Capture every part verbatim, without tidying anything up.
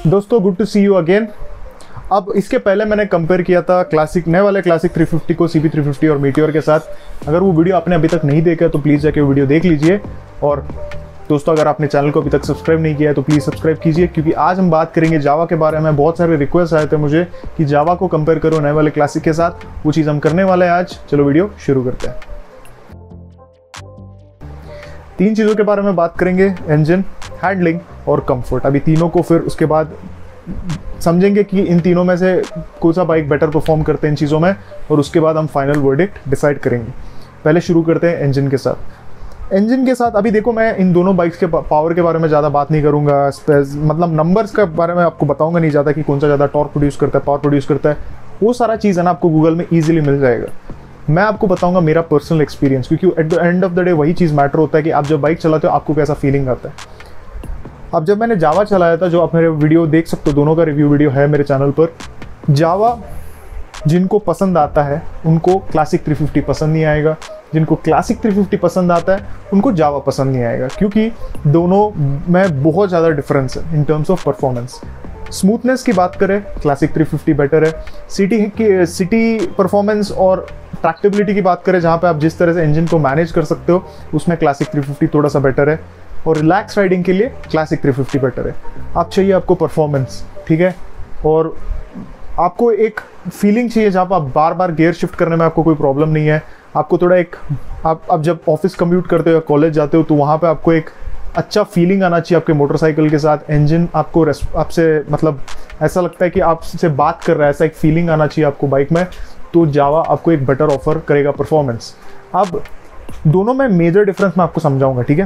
दोस्तों good to see you again. अब इसके पहले मैंने कंपेयर किया था क्लासिक नए वाले क्लासिक थ्री फिफ्टी को सी बी थ्री फिफ्टी और मीटियोर के साथ। अगर वो वीडियो आपने अभी तक नहीं देखा है तो प्लीज़ जाके वो वीडियो देख लीजिए। और दोस्तों अगर आपने चैनल को अभी तक सब्सक्राइब नहीं किया है तो प्लीज़ सब्सक्राइब कीजिए, क्योंकि आज हम बात करेंगे जावा के बारे में। बहुत सारे रिक्वेस्ट आए थे मुझे कि जावा को कंपेयर करो नए वाले क्लासिक के साथ, वो चीज़ हम करने वाले हैं आज। चलो वीडियो शुरू करते हैं। तीन चीज़ों के बारे में बात करेंगे, इंजन, हैंडलिंग और कंफर्ट। अभी तीनों को फिर उसके बाद समझेंगे कि इन तीनों में से कौन सा बाइक बेटर परफॉर्म करते हैं इन चीज़ों में, और उसके बाद हम फाइनल वर्डिक्ट डिसाइड करेंगे। पहले शुरू करते हैं इंजन के साथ। इंजन के साथ अभी देखो, मैं इन दोनों बाइक्स के पावर के बारे में ज़्यादा बात नहीं करूँगा, मतलब नंबर्स के बारे में आपको बताऊँगा नहीं ज़्यादा कि कौन सा ज़्यादा टॉर्क प्रोड्यूस करता है, पावर प्रोड्यूस करता है। वो सारा चीज़ है ना आपको गूगल में ईजिली मिल जाएगा। मैं आपको बताऊंगा मेरा पर्सनल एक्सपीरियंस, क्योंकि at the end of the day वही चीज़ मैटर होता है कि आप जब बाइक चलाते हो आपको कैसा फीलिंग आता है। अब जब मैंने जावा चलाया था, जो आप मेरे वीडियो देख सकते हो, दोनों का रिव्यू वीडियो है मेरे चैनल पर। जावा जिनको पसंद आता है उनको क्लासिक थ्री फिफ्टी पसंद नहीं आएगा, जिनको क्लासिक थ्री फिफ्टी पसंद आता है उनको जावा पसंद नहीं आएगा, क्योंकि दोनों में बहुत ज़्यादा डिफरेंस है in terms of performance. Smoothness की बात करें क्लासिक थ्री फिफ्टी बेटर है। सिटी की सिटी परफॉर्मेंस और ट्रैक्टेबिलिटी की बात करें, जहाँ पे आप जिस तरह से इंजन को मैनेज कर सकते हो, उसमें क्लासिक थ्री फिफ्टी थोड़ा सा बेटर है। और रिलैक्स राइडिंग के लिए क्लासिक थ्री फिफ्टी बेटर है। आप चाहिए आपको परफॉर्मेंस, ठीक है, और आपको एक फीलिंग चाहिए जहाँ पर आप बार बार गियर शिफ्ट करने में आपको कोई प्रॉब्लम नहीं है। आपको थोड़ा एक आप अब जब ऑफिस कम्यूट करते हो या कॉलेज जाते हो तो वहाँ पे आपको एक अच्छा फीलिंग आना चाहिए आपके मोटरसाइकिल के साथ। इंजन आपको आपसे मतलब ऐसा लगता है कि आपसे बात कर रहा है, ऐसा एक फीलिंग आना चाहिए आपको बाइक में। तो जावा आपको एक बेटर ऑफर करेगा परफॉर्मेंस। अब दोनों में मेजर डिफरेंस मैं आपको समझाऊंगा, ठीक है।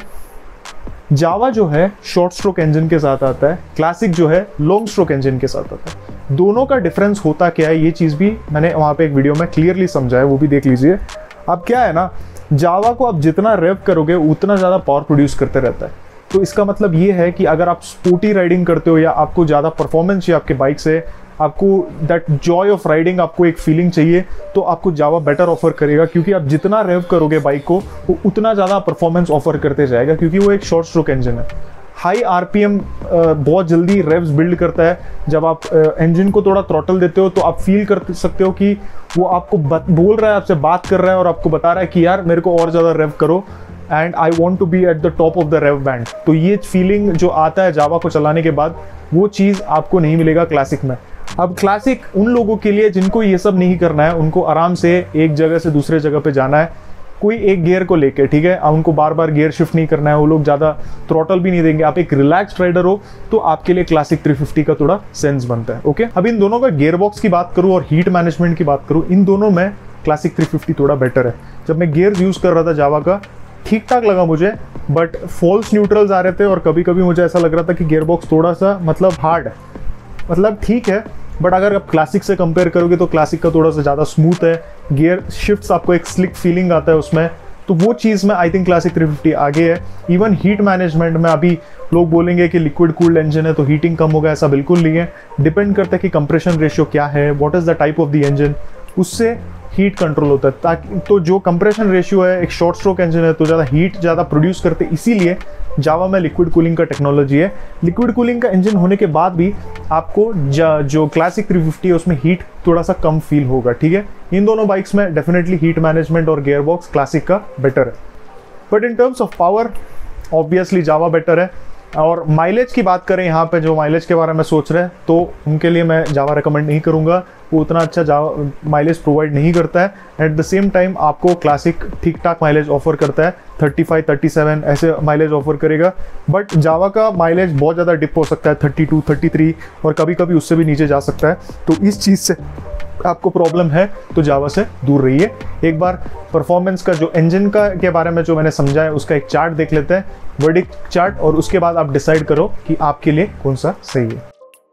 जावा जो है शॉर्ट स्ट्रोक इंजन के साथ आता है, क्लासिक जो है लॉन्ग स्ट्रोक इंजन के साथ आता है। दोनों का डिफरेंस होता क्या है, ये चीज़ भी मैंने वहाँ पे एक वीडियो में क्लियरली समझाया, वो भी देख लीजिए। अब क्या है ना, जावा को आप जितना रेव करोगे उतना ज़्यादा पावर प्रोड्यूस करते रहता है। तो इसका मतलब ये है कि अगर आप स्पोर्टी राइडिंग करते हो या आपको ज़्यादा परफॉर्मेंस चाहिए आपके बाइक से, आपको दैट जॉय ऑफ राइडिंग, आपको एक फीलिंग चाहिए, तो आपको जावा बेटर ऑफर करेगा, क्योंकि आप जितना रेव करोगे बाइक को वो उतना ज़्यादा परफॉर्मेंस ऑफर करते जाएगा, क्योंकि वो एक शॉर्ट स्ट्रोक इंजन है। हाई आरपीएम बहुत जल्दी रेव्स बिल्ड करता है। जब आप इंजन को थोड़ा थ्रॉटल देते हो तो आप फील कर सकते हो कि वो आपको बोल रहा है, आपसे बात कर रहा है और आपको बता रहा है कि यार मेरे को और ज़्यादा रेव करो, and I want to be at the top of the rev band. तो ये फीलिंग जो आता है जावा को चलाने के बाद, वो चीज़ आपको नहीं मिलेगा क्लासिक में। अब क्लासिक उन लोगों के लिए जिनको ये सब नहीं करना है, उनको आराम से एक जगह से दूसरे जगह पे जाना है, कोई एक गियर को लेके, ठीक है, उनको बार बार गियर शिफ्ट नहीं करना है, वो लोग ज़्यादा थ्रॉटल भी नहीं देंगे। आप एक रिलैक्स्ड राइडर हो तो आपके लिए क्लासिक थ्री फिफ्टी का थोड़ा सेंस बनता है। ओके, अब इन दोनों का गियर बॉक्स की बात करूँ और हीट मैनेजमेंट की बात करूँ, इन दोनों में क्लासिक थ्री फिफ्टी थोड़ा बेटर है। जब मैं गियर यूज़ कर रहा था जावा का, ठीक ठाक लगा मुझे, बट फॉल्स न्यूट्रल्स आ रहे थे और कभी कभी मुझे ऐसा लग रहा था कि गियर बॉक्स थोड़ा सा मतलब हार्ड है। मतलब ठीक है, बट अगर आप क्लासिक से कंपेयर करोगे तो क्लासिक का थोड़ा सा ज़्यादा स्मूथ है। गियर शिफ्ट्स आपको एक स्लिक फीलिंग आता है उसमें, तो वो चीज़ में I think classic three fifty आगे है। इवन हीट मैनेजमेंट में अभी लोग बोलेंगे कि लिक्विड कूल्ड इंजन है तो हीटिंग कम होगा, ऐसा बिल्कुल नहीं है। डिपेंड करता है कि कंप्रेशन रेशियो क्या है, what is the type of the engine, उससे हीट कंट्रोल होता है। ताकि तो जो कंप्रेशन रेशियो है, एक शॉर्ट स्ट्रोक इंजन है तो ज़्यादा हीट ज़्यादा प्रोड्यूस करते, इसीलिए जावा में लिक्विड कूलिंग का टेक्नोलॉजी है। लिक्विड कूलिंग का इंजन होने के बाद भी आपको जो क्लासिक थ्री फिफ्टी है उसमें हीट थोड़ा सा कम फील होगा, ठीक है। इन दोनों बाइक्स में डेफिनेटली हीट मैनेजमेंट और गियर बॉक्स क्लासिक का बेटर है, but in terms of power obviously Jawa better है। और माइलेज की बात करें, यहाँ पे जो माइलेज के बारे में सोच रहे हैं तो उनके लिए मैं जावा रिकमेंड नहीं करूँगा, वो उतना अच्छा जावा माइलेज प्रोवाइड नहीं करता है। एट द सेम टाइम आपको क्लासिक ठीक ठाक माइलेज ऑफर करता है, थर्टी फाइव थर्टी सेवन ऐसे माइलेज ऑफर करेगा, बट जावा का माइलेज बहुत ज़्यादा डिप हो सकता है, थर्टी टू थर्टी थ्री और कभी कभी उससे भी नीचे जा सकता है। तो इस चीज़ से आपको प्रॉब्लम है तो जावा से दूर रहिए। एक बार परफॉर्मेंस का जो इंजन का के बारे में जो मैंने समझा है उसका एक चार्ट देख लेते हैं, वर्डिक्ट चार्ट, और उसके बाद आप डिसाइड करो कि आपके लिए कौन सा सही है।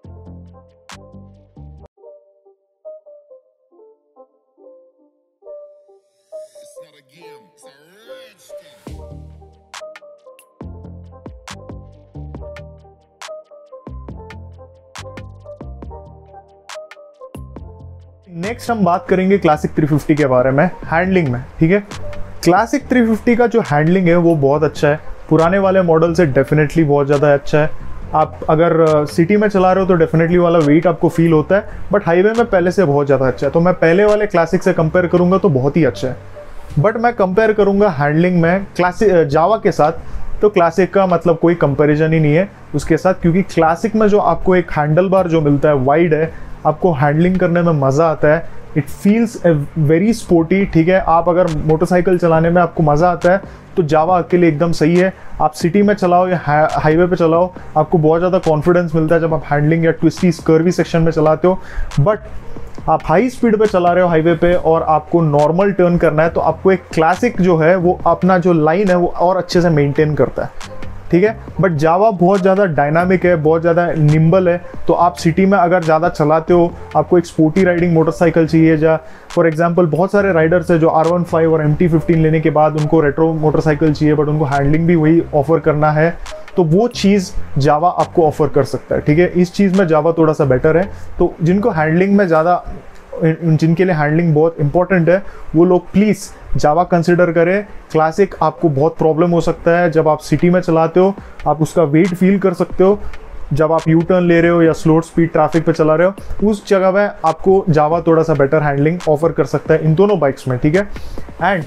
नेक्स्ट हम बात करेंगे क्लासिक थ्री फिफ्टी के बारे में, हैंडलिंग में, ठीक है। क्लासिक थ्री फिफ्टी का जो हैंडलिंग है वो बहुत अच्छा है, पुराने वाले मॉडल से डेफिनेटली बहुत ज़्यादा अच्छा है। आप अगर सिटी में चला रहे हो तो डेफिनेटली वाला वेट आपको फील होता है, बट हाईवे में पहले से बहुत ज़्यादा अच्छा है। तो मैं पहले वाले क्लासिक से कंपेयर करूँगा तो बहुत ही अच्छा है, बट मैं कंपेयर करूँगा हैंडलिंग में क्लासिक जावा के साथ, तो क्लासिक का मतलब कोई कंपैरिजन ही नहीं है उसके साथ, क्योंकि क्लासिक में जो आपको एक हैंडल बार जो मिलता है वाइड है, आपको हैंडलिंग करने में मज़ा आता है, इट फील्स वेरी स्पोर्टी। ठीक है, आप अगर मोटरसाइकिल चलाने में आपको मज़ा आता है तो जावा के लिए एकदम सही है। आप सिटी में चलाओ या हाईवे पे चलाओ, आपको बहुत ज़्यादा कॉन्फिडेंस मिलता है जब आप हैंडलिंग या ट्विस्टी कर्वी सेक्शन में चलाते हो। बट आप हाई स्पीड पे चला रहे हो हाईवे पे और आपको नॉर्मल टर्न करना है, तो आपको एक क्लासिक जो है वो अपना जो लाइन है वो और अच्छे से मेंटेन करता है। ठीक है, बट जावा बहुत ज़्यादा डायनामिक है, बहुत ज़्यादा निम्बल है, तो आप सिटी में अगर ज़्यादा चलाते हो, आपको एक स्पोर्टी राइडिंग मोटरसाइकिल चाहिए, जा फॉर एग्जांपल बहुत सारे राइडर्स है जो आर वन फाइव और एम टी फिफ्टीन लेने के बाद उनको रेट्रो मोटरसाइकिल चाहिए, बट उनको हैंडलिंग भी वही ऑफर करना है, तो वो चीज़ जावा आपको ऑफर कर सकता है। ठीक है, इस चीज़ में जावा थोड़ा सा बेटर है। तो जिनको हैंडलिंग में ज़्यादा, जिनके लिए हैंडलिंग बहुत इंपॉर्टेंट है, वो लोग प्लीज़ जावा कंसिडर करें। क्लासिक आपको बहुत प्रॉब्लम हो सकता है जब आप सिटी में चलाते हो, आप उसका वेट फील कर सकते हो। जब आप यू टर्न ले रहे हो या स्लो स्पीड ट्रैफिक पे चला रहे हो, उस जगह में आपको जावा थोड़ा सा बेटर हैंडलिंग ऑफर कर सकता है इन दोनों बाइक्स में। ठीक है, एंड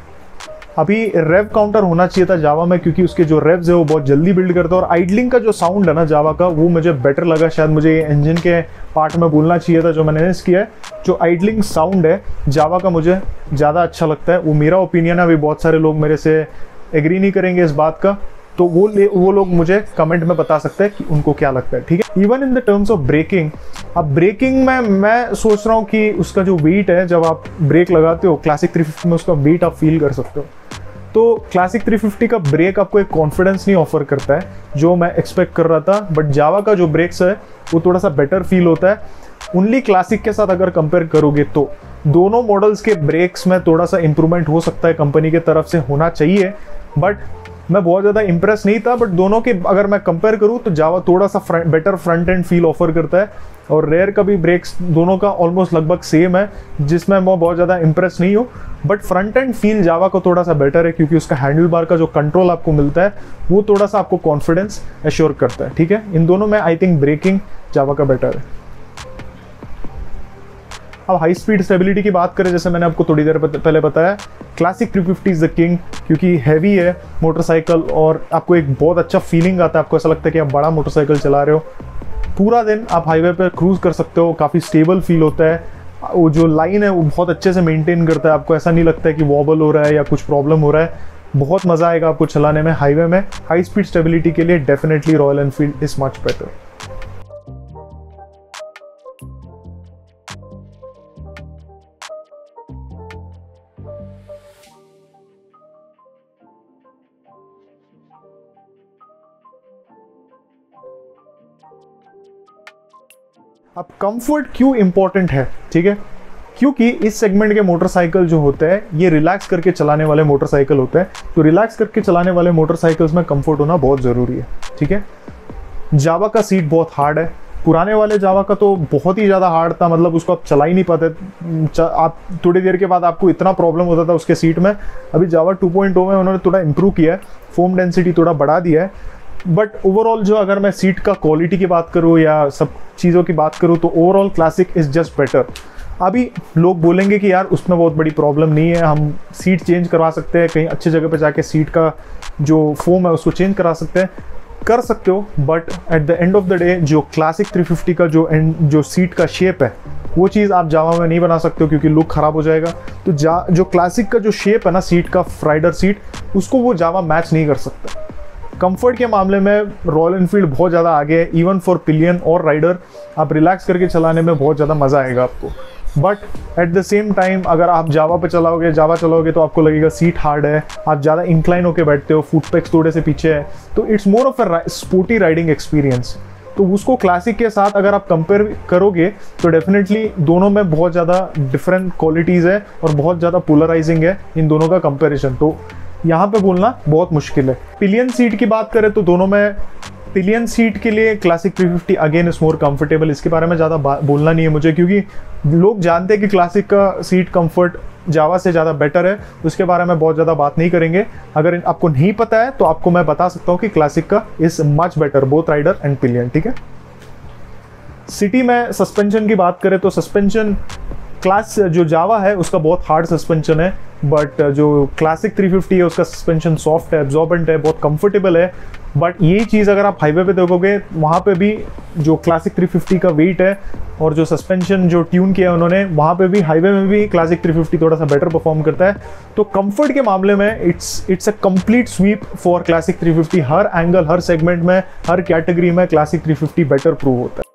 अभी रेव काउंटर होना चाहिए था जावा में, क्योंकि उसके जो रेव्स है वो बहुत जल्दी बिल्ड करता है, और आइडलिंग का जो साउंड है ना जावा का, वो मुझे बेटर लगा। शायद मुझे ये इंजन के पार्ट में बोलना चाहिए था जो मैंने इस किया है। जो आइडलिंग साउंड है जावा का मुझे ज़्यादा अच्छा लगता है, वो मेरा ओपिनियन है। अभी बहुत सारे लोग मेरे से एग्री नहीं करेंगे इस बात का, तो वो ले वो लोग मुझे कमेंट में बता सकते हैं कि उनको क्या लगता है। ठीक है, even in the terms of braking, अब ब्रेकिंग में मैं सोच रहा हूँ कि उसका जो वेट है, जब आप ब्रेक लगाते हो क्लासिक थ्री फिफ्टी में, उसका वेट आप फील कर सकते हो। तो क्लासिक थ्री फिफ्टी का ब्रेक आपको एक कॉन्फिडेंस नहीं ऑफर करता है जो मैं एक्सपेक्ट कर रहा था, बट जावा का जो ब्रेक्स है वो थोड़ा सा बेटर फील होता है ओनली क्लासिक के साथ अगर कंपेयर करोगे तो। दोनों मॉडल्स के ब्रेक्स में थोड़ा सा इंप्रूवमेंट हो सकता है, कंपनी के तरफ से होना चाहिए, बट मैं बहुत ज़्यादा इंप्रेस नहीं था। बट दोनों के अगर मैं कंपेयर करूँ तो जावा थोड़ा सा front better front end feel offer करता है, और रेयर का भी ब्रेक्स दोनों का ऑलमोस्ट लगभग सेम है, जिसमें मैं बहुत ज़्यादा इंप्रेस नहीं हूँ। But front end feel Jawa को थोड़ा सा बेटर है, क्योंकि उसका हैंडल बार का जो कंट्रोल आपको मिलता है वो थोड़ा सा आपको कॉन्फिडेंस एश्योर करता है। ठीक है, इन दोनों में आई थिंक ब्रेकिंग जावा का बेटर है। अब हाई स्पीड स्टेबिलिटी की बात करें, जैसे मैंने आपको थोड़ी देर पहले बताया, classic three fifty is the king, क्योंकि हैवी है मोटरसाइकिल और आपको एक बहुत अच्छा फीलिंग आता है। आपको ऐसा लगता है कि आप बड़ा मोटरसाइकिल चला रहे हो, पूरा दिन आप हाईवे पर क्रूज कर सकते हो, काफ़ी स्टेबल फील होता है। वो जो लाइन है वो बहुत अच्छे से मेंटेन करता है, आपको ऐसा नहीं लगता है कि वॉबल हो रहा है या कुछ प्रॉब्लम हो रहा है। बहुत मज़ा आएगा आपको चलाने में हाईवे में। हाई स्पीड स्टेबिलिटी के लिए definitely Royal Enfield is much better. अब कंफर्ट क्यों इंपॉर्टेंट है? ठीक है, क्योंकि इस सेगमेंट के मोटरसाइकिल जो होते हैं ये रिलैक्स करके चलाने वाले मोटरसाइकिल होते हैं, तो रिलैक्स करके चलाने वाले मोटरसाइकिल्स में कंफर्ट होना बहुत ज़रूरी है। ठीक है, जावा का सीट बहुत हार्ड है, पुराने वाले जावा का तो बहुत ही ज़्यादा हार्ड था, मतलब उसको आप चला ही नहीं पाते, आप थोड़ी देर के बाद आपको इतना प्रॉब्लम होता था उसके सीट में। अभी जावा टू पॉइंट ओ में उन्होंने थोड़ा इंप्रूव किया है, फोम डेंसिटी थोड़ा बढ़ा दिया है, बट ओवरऑल जो अगर मैं सीट का क्वालिटी की बात करूँ या सब चीज़ों की बात करूँ तो overall classic is just better. अभी लोग बोलेंगे कि यार उसमें बहुत बड़ी प्रॉब्लम नहीं है, हम सीट चेंज करवा सकते हैं, कहीं अच्छी जगह पे जाके सीट का जो फोम है उसको चेंज करा सकते हैं, कर सकते हो, but at the end of the day जो क्लासिक थ्री फिफ्टी का जो एंड जो सीट का शेप है वो चीज़ आप जावा में नहीं बना सकते हो, क्योंकि लुक ख़राब हो जाएगा। तो जा जो क्लासिक का जो शेप है ना सीट का, राइडर सीट, उसको वो जावा मैच नहीं कर सकता। कंफर्ट के मामले में रॉयल एनफील्ड बहुत ज़्यादा आगे है, इवन फॉर पिलियन और राइडर आप रिलैक्स करके चलाने में बहुत ज़्यादा मज़ा आएगा आपको। But at the same time अगर आप जावा पे चलाओगे जावा चलाओगे तो आपको लगेगा सीट हार्ड है, आप ज़्यादा इंक्लाइन होकर बैठते हो, फुट पेक्स थोड़े से पीछे है, तो it's more of a sporty riding experience. तो उसको क्लासिक के साथ अगर आप कंपेयर करोगे तो डेफिनेटली दोनों में बहुत ज़्यादा डिफरेंट क्वालिटीज़ है और बहुत ज़्यादा पोलराइजिंग है इन दोनों का कंपेरिजन, तो यहाँ पे बोलना बहुत मुश्किल है। पिलियन सीट की बात करें तो दोनों में पिलियन सीट के लिए classic three fifty again is more comfortable, इसके बारे में ज़्यादा बोलना नहीं है मुझे, क्योंकि लोग जानते हैं कि क्लासिक का सीट कंफर्ट जावा से ज़्यादा बेटर है, उसके बारे में बहुत ज़्यादा बात नहीं करेंगे। अगर आपको नहीं पता है तो आपको मैं बता सकता हूँ कि क्लासिक का is much better both rider and pillion, ठीक है। सिटी में सस्पेंशन की बात करें तो सस्पेंशन क्लास जो जावा है उसका बहुत हार्ड सस्पेंशन है, बट जो क्लासिक थ्री फिफ्टी है उसका सस्पेंशन सॉफ्ट है, एब्जॉर्बेंट है, बहुत कंफर्टेबल है। बट यही चीज़ अगर आप हाईवे पे देखोगे वहाँ पे भी जो क्लासिक थ्री फिफ्टी का वेट है और जो सस्पेंशन जो ट्यून किया है उन्होंने, वहाँ पे भी हाईवे में भी क्लासिक थ्री फिफ्टी थोड़ा सा बेटर परफॉर्म करता है। तो कंफर्ट के मामले में it's it's a complete sweep for classic three fifty. हर एंगल, हर सेगमेंट में, हर कैटेगरी में classic three fifty better prove होता है।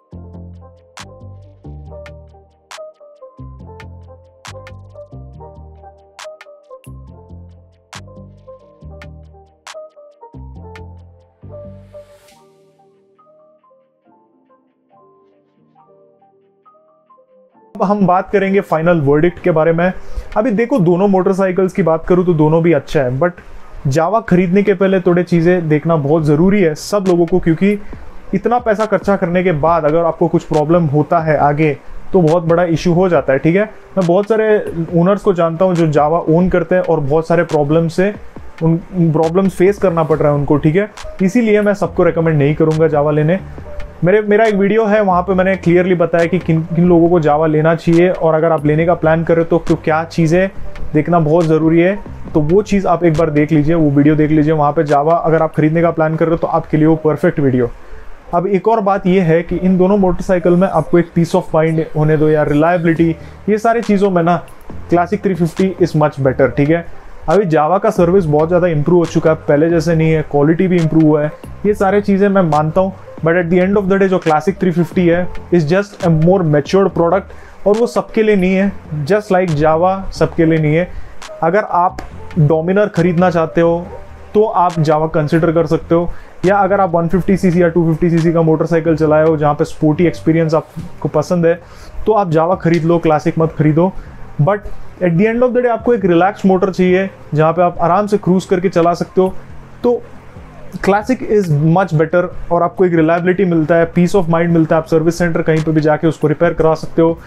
अब हम बात करेंगे फाइनल वर्डिक्ट के बारे में। अभी देखो, दोनों मोटरसाइकिल्स की बात करूं तो दोनों भी अच्छा है, बट जावा खरीदने के पहले थोड़े चीज़ें देखना बहुत ज़रूरी है सब लोगों को, क्योंकि इतना पैसा खर्चा करने के बाद अगर आपको कुछ प्रॉब्लम होता है आगे तो बहुत बड़ा इशू हो जाता है, ठीक है। मैं बहुत सारे ओनर्स को जानता हूँ जो जावा ओन करते हैं और बहुत सारे प्रॉब्लम से उन प्रॉब्लम्स फेस करना पड़ रहा है उनको, ठीक है। इसीलिए मैं सबको रेकमेंड नहीं करूँगा जावा लेने। मेरे मेरा एक वीडियो है, वहाँ पे मैंने क्लियरली बताया कि किन किन लोगों को जावा लेना चाहिए, और अगर आप लेने का प्लान कर रहे हो तो, तो क्या चीज़ें देखना बहुत ज़रूरी है, तो वो चीज़ आप एक बार देख लीजिए, वो वीडियो देख लीजिए। वहाँ पे जावा अगर आप खरीदने का प्लान कर रहे हो तो आपके लिए वो परफेक्ट वीडियो। अब एक और बात ये है कि इन दोनों मोटरसाइकिल में आपको एक पीस ऑफ माइंड होने दो, या रिलायबिलिटी, ये सारी चीज़ों में ना classic three fifty is much better, ठीक है। अभी जावा का सर्विस बहुत ज़्यादा इंप्रूव हो चुका है, पहले जैसे नहीं है, क्वालिटी भी इंप्रूव हुआ है, ये सारी चीज़ें मैं मानता हूँ। But at the end of the day जो क्लासिक थ्री फिफ्टी है is just a more matured product, और वो सबके लिए नहीं है, जस्ट लाइक जावा सबके लिए नहीं है। अगर आप डोमिनर खरीदना चाहते हो तो आप जावा कंसिडर कर सकते हो, या अगर आप वन फिफ्टी सीसी या टू फिफ्टी सीसी का मोटरसाइकिल चलाए हो जहाँ पे स्पोर्टी एक्सपीरियंस आपको पसंद है तो आप जावा खरीद लो, क्लासिक मत खरीदो। But at the end of the day आपको एक रिलैक्स मोटर चाहिए जहाँ पे आप आराम से क्रूज करके चला सकते हो, तो क्लासिक इज़ मच बेटर, और आपको एक रिलायबिलिटी मिलता है, पीस ऑफ माइंड मिलता है। आप सर्विस सेंटर कहीं पे भी जाके उसको रिपेयर करा सकते हो।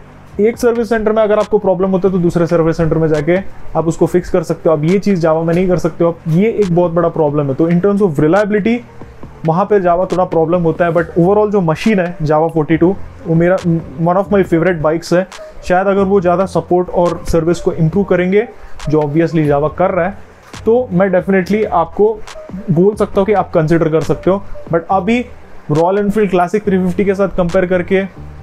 एक सर्विस सेंटर में अगर आपको प्रॉब्लम होता है तो दूसरे सर्विस सेंटर में जाके आप उसको फिक्स कर सकते हो। अब ये चीज़ जावा में नहीं कर सकते हो आप, ये एक बहुत बड़ा प्रॉब्लम है। तो इन टर्म्स ऑफ रिलायबिलिटी वहाँ पे जावा थोड़ा प्रॉब्लम होता है, बट ओवरऑल जो मशीन है जावा फोर्टी टू वो मेरा one of my favourite bikes है। शायद अगर वो ज़्यादा सपोर्ट और सर्विस को इम्प्रूव करेंगे, जो ऑब्वियसली जावा कर रहा है, तो मैं डेफिनेटली आपको बोल सकता हूँ कि आप कंसिडर कर सकते हो। बट अभी Royal Enfield classic three fifty के साथ कंपेयर करके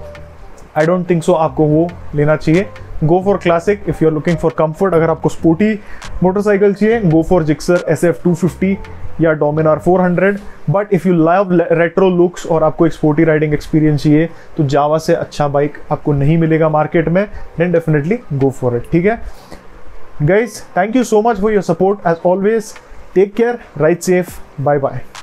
आई डोंट थिंक सो आपको वो लेना चाहिए। Go for classic if you are looking for comfort. अगर आपको स्पोर्टी मोटरसाइकिल चाहिए, go for Gixxer S F two fifty या Dominar four hundred. But if you love retro looks और आपको एक स्पोर्टी राइडिंग एक्सपीरियंस चाहिए तो जावा से अच्छा बाइक आपको नहीं मिलेगा मार्केट में, then definitely go for it, ठीक है। Guys, thank you so much for your support as always. Take care, ride safe, bye bye.